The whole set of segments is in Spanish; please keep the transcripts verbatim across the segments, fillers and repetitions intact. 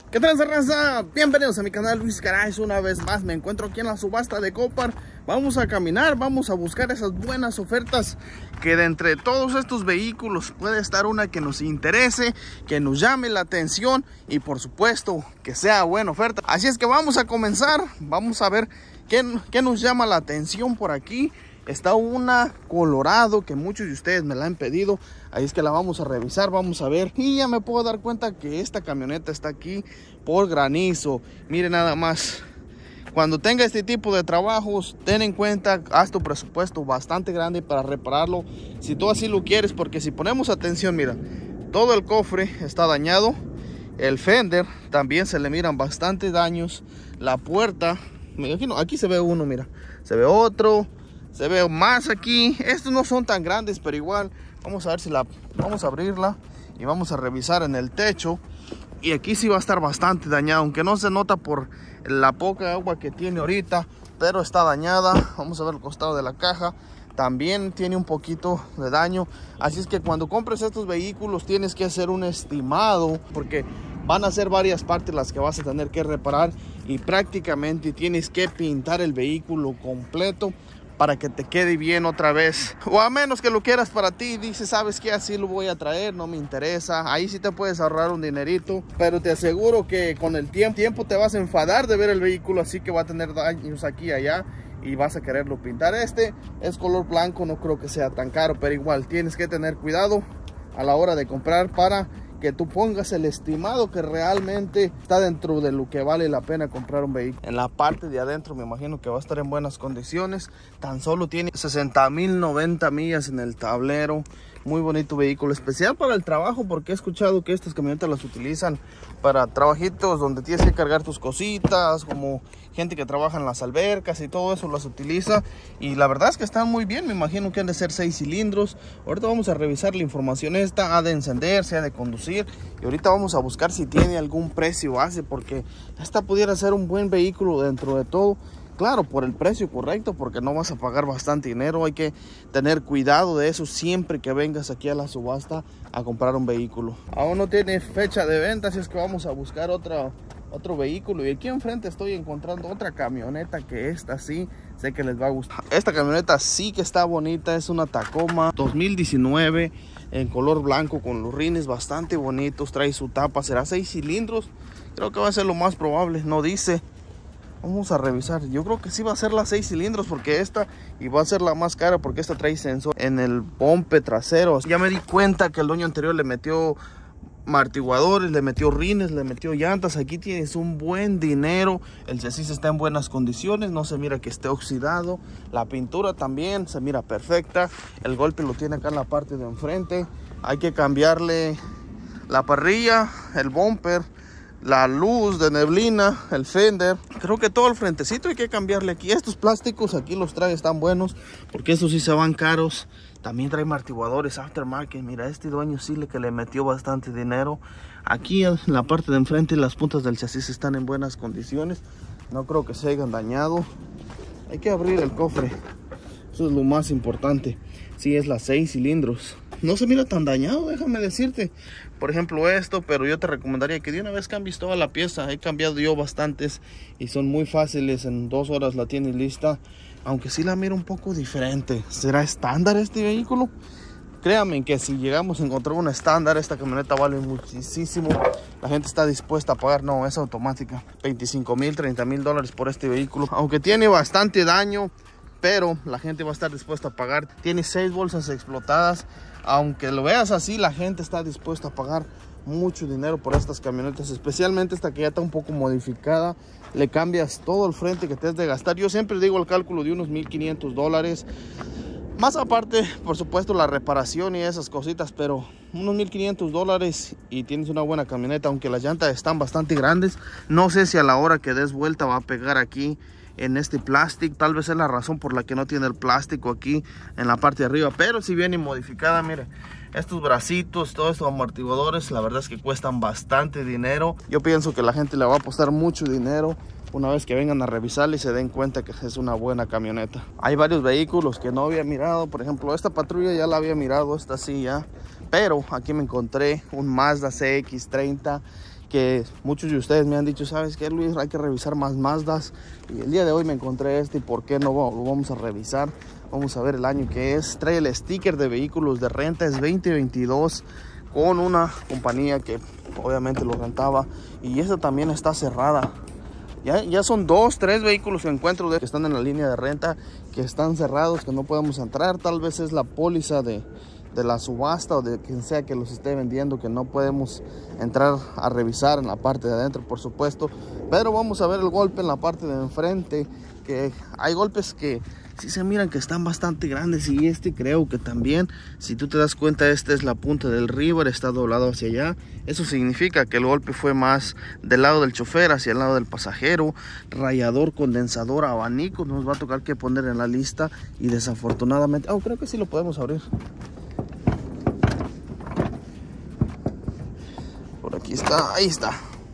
¿Qué tal, raza? Bienvenidos a mi canal Luis Garage. Una vez más me encuentro aquí en la subasta de Copart. Vamos a caminar, vamos a buscar esas buenas ofertas, que de entre todos estos vehículos puede estar una que nos interese, que nos llame la atención y por supuesto que sea buena oferta. Así es que vamos a comenzar, vamos a ver qué, qué nos llama la atención por aquí. Está una Colorado que muchos de ustedes me la han pedido, ahí es que la vamos a revisar, vamos a ver. Y ya me puedo dar cuenta que esta camioneta está aquí por granizo. Miren nada más. Cuando tenga este tipo de trabajos, ten en cuenta, haz tu presupuesto bastante grande para repararlo, si tú así lo quieres, porque si ponemos atención, mira, todo el cofre está dañado, el fender también se le miran bastantes daños, la puerta, me imagino, aquí se ve uno, mira, se ve otro. Se ve más aquí. Estos no son tan grandes, pero igual vamos a ver si la vamos a abrirla y vamos a revisar en el techo. Y aquí sí va a estar bastante dañado, aunque no se nota por la poca agua que tiene ahorita, pero está dañada. Vamos a ver el costado de la caja, también tiene un poquito de daño. Así es que cuando compres estos vehículos tienes que hacer un estimado, porque van a ser varias partes las que vas a tener que reparar y prácticamente tienes que pintar el vehículo completo para que te quede bien otra vez, o a menos que lo quieras para ti y dices, sabes que así lo voy a traer, no me interesa. Ahí sí te puedes ahorrar un dinerito, pero te aseguro que con el tiempo, tiempo te vas a enfadar de ver el vehículo, así que va a tener daños aquí y allá y vas a quererlo pintar. Este es color blanco, no creo que sea tan caro, pero igual tienes que tener cuidado a la hora de comprar para que tú pongas el estimado que realmente está dentro de lo que vale la pena comprar un vehículo. En la parte de adentro me imagino que va a estar en buenas condiciones. Tan solo tiene sesenta mil noventa millas en el tablero. Muy bonito vehículo, especial para el trabajo, porque he escuchado que estas camionetas las utilizan para trabajitos donde tienes que cargar tus cositas, como gente que trabaja en las albercas y todo eso las utiliza. Y la verdad es que están muy bien, me imagino que han de ser seis cilindros. Ahorita vamos a revisar la información esta, ha de encenderse, ha de conducir. Y ahorita vamos a buscar si tiene algún precio base, porque esta pudiera ser un buen vehículo dentro de todo. Claro, por el precio correcto, porque no vas a pagar bastante dinero. Hay que tener cuidado de eso siempre que vengas aquí a la subasta a comprar un vehículo. Aún no tiene fecha de venta, así es que vamos a buscar otra, otro vehículo. Y aquí enfrente estoy encontrando otra camioneta que esta sí, sé que les va a gustar. Esta camioneta sí que está bonita, es una Tacoma dos mil diecinueve en color blanco con los rines bastante bonitos. Trae su tapa, será seis cilindros. Creo que va a ser lo más probable, no dice. Vamos a revisar, yo creo que sí va a ser las seis cilindros, porque esta y va a ser la más cara, porque esta trae sensor en el pompe trasero. Ya me di cuenta que el dueño anterior le metió amortiguadores, le metió rines, le metió llantas. Aquí tienes un buen dinero. El chasis está en buenas condiciones, no se mira que esté oxidado. La pintura también se mira perfecta. El golpe lo tiene acá en la parte de enfrente. Hay que cambiarle la parrilla, el bumper, la luz de neblina, el fender. Creo que todo el frentecito hay que cambiarle aquí. Estos plásticos aquí los trae, están buenos, porque estos sí se van caros. También trae amortiguadores aftermarket. Mira, este dueño sí le que le metió bastante dinero. Aquí en la parte de enfrente las puntas del chasis están en buenas condiciones, no creo que se hayan dañado. Hay que abrir el cofre, eso es lo más importante. Sí, es las seis cilindros, no se mira tan dañado, déjame decirte. Por ejemplo esto, pero yo te recomendaría que de una vez cambies toda la pieza. He cambiado yo bastantes y son muy fáciles, en dos horas la tienes lista. Aunque sí la miro un poco diferente. ¿Será estándar este vehículo? Créanme que si llegamos a encontrar una estándar, esta camioneta vale muchísimo. La gente está dispuesta a pagar, no, es automática, veinticinco mil, treinta mil dólares por este vehículo. Aunque tiene bastante daño, pero la gente va a estar dispuesta a pagar. Tiene seis bolsas explotadas. Aunque lo veas así, la gente está dispuesta a pagar mucho dinero por estas camionetas, especialmente esta que ya está un poco modificada. Le cambias todo el frente que te has de gastar. Yo siempre digo el cálculo de unos mil quinientos dólares. Más aparte, por supuesto, la reparación y esas cositas, pero unos mil quinientos dólares y tienes una buena camioneta. Aunque las llantas están bastante grandes, no sé si a la hora que des vuelta va a pegar aquí en este plástico. Tal vez es la razón por la que no tiene el plástico aquí en la parte de arriba, pero si viene modificada. Mire, estos bracitos, todos estos amortiguadores, la verdad es que cuestan bastante dinero. Yo pienso que la gente le va a apostar mucho dinero una vez que vengan a revisarla y se den cuenta que es una buena camioneta. Hay varios vehículos que no había mirado, por ejemplo esta patrulla ya la había mirado, esta sí ya, pero aquí me encontré un Mazda C X treinta que muchos de ustedes me han dicho, ¿sabes qué, Luis? Hay que revisar más Mazdas. Y el día de hoy me encontré este y por qué no lo vamos a revisar. Vamos a ver el año que es. Trae el sticker de vehículos de renta, es veinte veintidós, con una compañía que obviamente lo rentaba. Y esta también está cerrada. Ya, ya son dos, tres vehículos que encuentro de, que están en la línea de renta, que están cerrados, que no podemos entrar. Tal vez es la póliza de, de la subasta o de quien sea que los esté vendiendo, que no podemos entrar a revisar en la parte de adentro, por supuesto. Pero vamos a ver el golpe en la parte de enfrente, que hay golpes que sí se miran que están bastante grandes, y este creo que también, si tú te das cuenta, esta es la punta del river, está doblado hacia allá. Eso significa que el golpe fue más del lado del chofer hacia el lado del pasajero. Rayador, condensador, abanico, nos va a tocar que poner en la lista, y desafortunadamente, oh, creo que sí lo podemos abrir. Por aquí está, ahí está.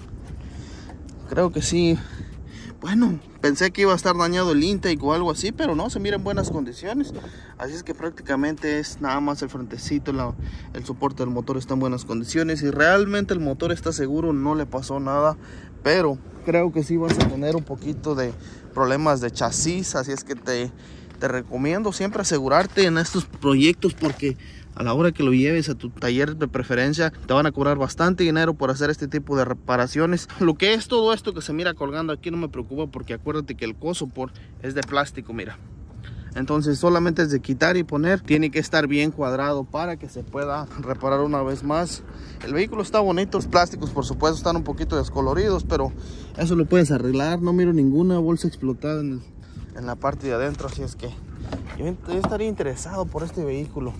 Creo que sí. Bueno, pensé que iba a estar dañado el intake o algo así, pero no, se mira en buenas condiciones. Así es que prácticamente es nada más el frentecito, la, el soporte del motor está en buenas condiciones. Y realmente el motor está seguro, no le pasó nada. Pero creo que sí vas a tener un poquito de problemas de chasis. Así es que te, te recomiendo siempre asegurarte en estos proyectos, porque a la hora que lo lleves a tu taller de preferencia te van a cobrar bastante dinero por hacer este tipo de reparaciones. Lo que es todo esto que se mira colgando aquí no me preocupa, porque acuérdate que el cosopor es de plástico, mira. Entonces solamente es de quitar y poner. Tiene que estar bien cuadrado para que se pueda reparar una vez más. El vehículo está bonito, los plásticos por supuesto están un poquito descoloridos, pero eso lo puedes arreglar. No miro ninguna bolsa explotada en, el, en la parte de adentro, así es que yo, yo estaría interesado por este vehículo.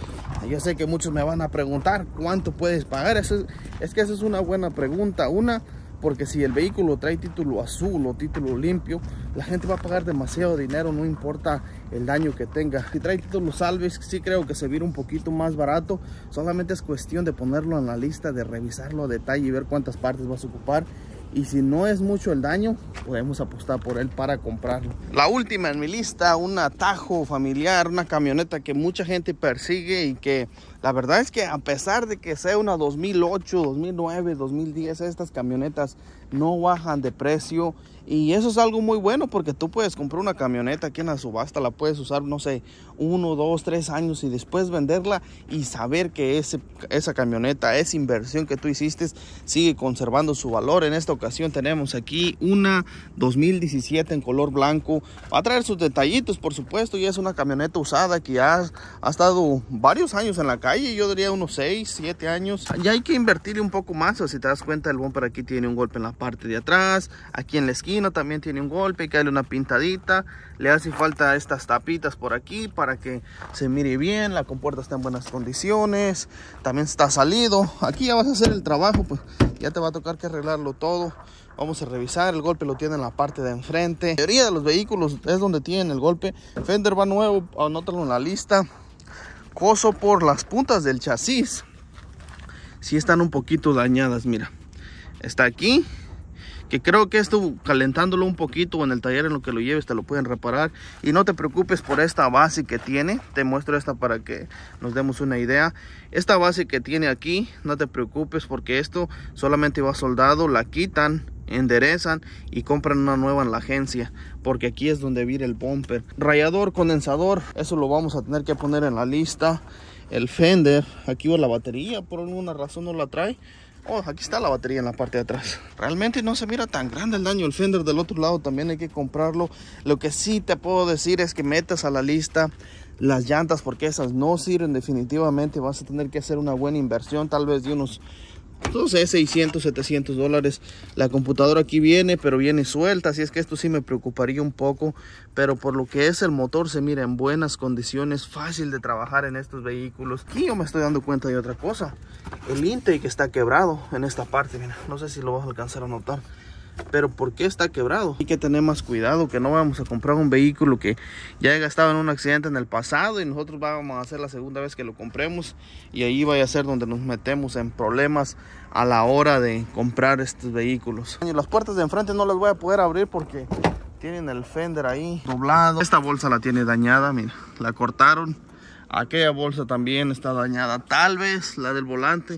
Yo sé que muchos me van a preguntar cuánto puedes pagar. Eso es, es que esa es una buena pregunta. Una, porque si el vehículo trae título azul o título limpio, la gente va a pagar demasiado dinero, no importa el daño que tenga. Si trae título salvage, sí creo que se viene un poquito más barato. Solamente es cuestión de ponerlo en la lista, de revisarlo a detalle y ver cuántas partes vas a ocupar. Y si no es mucho el daño, podemos apostar por él para comprarlo. La última en mi lista, un Tahoe familiar, una camioneta que mucha gente persigue, y que la verdad es que a pesar de que sea una dos mil ocho, dos mil nueve, dos mil diez, estas camionetas no bajan de precio. Y eso es algo muy bueno, porque tú puedes comprar una camioneta aquí en la subasta, la puedes usar, no sé, uno, dos, tres años, y después venderla y saber que ese, esa camioneta, esa inversión que tú hiciste, sigue conservando su valor. En esta ocasión tenemos aquí una dos mil diecisiete en color blanco. Va a traer sus detallitos, por supuesto, y es una camioneta usada que ya ha, ha estado varios años en la calle, yo diría unos seis, siete años. Ya hay que invertirle un poco más. O si te das cuenta, el bumper aquí tiene un golpe en la parte de atrás, aquí en la esquina también tiene un golpe, hay que darle una pintadita. Le hace falta estas tapitas por aquí para que se mire bien. La compuerta está en buenas condiciones, también está salido. Aquí ya vas a hacer el trabajo, pues ya te va a tocar que arreglarlo todo. Vamos a revisar, el golpe lo tiene en la parte de enfrente. La mayoría de los vehículos es donde tienen el golpe. Fender va nuevo, anótalo en la lista. Coso por las puntas del chasis, sí están un poquito dañadas, mira. Está aquí, que creo que esto calentándolo un poquito en el taller en lo que lo lleves te lo pueden reparar. Y no te preocupes por esta base que tiene, te muestro esta para que nos demos una idea. Esta base que tiene aquí, no te preocupes, porque esto solamente va soldado, la quitan, enderezan y compran una nueva en la agencia, porque aquí es donde vira el bumper. Rayador, condensador, eso lo vamos a tener que poner en la lista. El fender, aquí va la batería, por alguna razón no la trae. Oh, aquí está la batería en la parte de atrás. Realmente no se mira tan grande el daño. El fender del otro lado también hay que comprarlo. Lo que sí te puedo decir es que metas a la lista las llantas, porque esas no sirven definitivamente. Vas a tener que hacer una buena inversión, tal vez de unos, no sé, seiscientos, setecientos dólares. La computadora aquí viene, pero viene suelta, así es que esto sí me preocuparía un poco. Pero por lo que es el motor, se mira en buenas condiciones, fácil de trabajar en estos vehículos. Y yo me estoy dando cuenta de otra cosa. El intake está quebrado en esta parte, mira, no sé si lo vas a alcanzar a notar. Pero ¿por qué está quebrado? Hay que tener más cuidado, que no vamos a comprar un vehículo que ya haya estado en un accidente en el pasado y nosotros vamos a hacer la segunda vez que lo compremos, y ahí vaya a ser donde nos metemos en problemas a la hora de comprar estos vehículos. Las puertas de enfrente no las voy a poder abrir porque tienen el fender ahí doblado. Esta bolsa la tiene dañada, mira, la cortaron. Aquella bolsa también está dañada, tal vez la del volante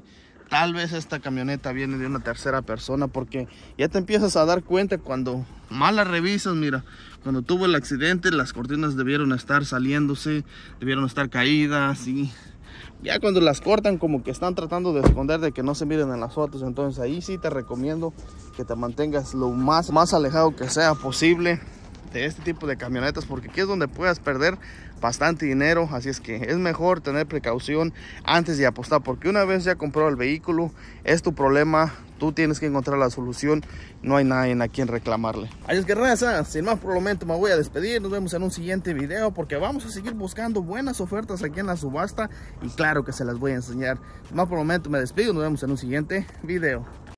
tal vez esta camioneta viene de una tercera persona, porque ya te empiezas a dar cuenta cuando más la revisas. Mira, cuando tuvo el accidente las cortinas debieron estar saliéndose, debieron estar caídas, y ya cuando las cortan como que están tratando de esconder de que no se miren en las fotos. Entonces ahí sí te recomiendo que te mantengas lo más, más alejado que sea posible de este tipo de camionetas, porque aquí es donde puedes perder bastante dinero. Así es que es mejor tener precaución antes de apostar, porque una vez ya comprado el vehículo es tu problema, tú tienes que encontrar la solución, no hay nadie a quien reclamarle. Así es que raza, sin más por el momento me voy a despedir. Nos vemos en un siguiente video, porque vamos a seguir buscando buenas ofertas aquí en la subasta, y claro que se las voy a enseñar. Sin más por el momento me despido, nos vemos en un siguiente video.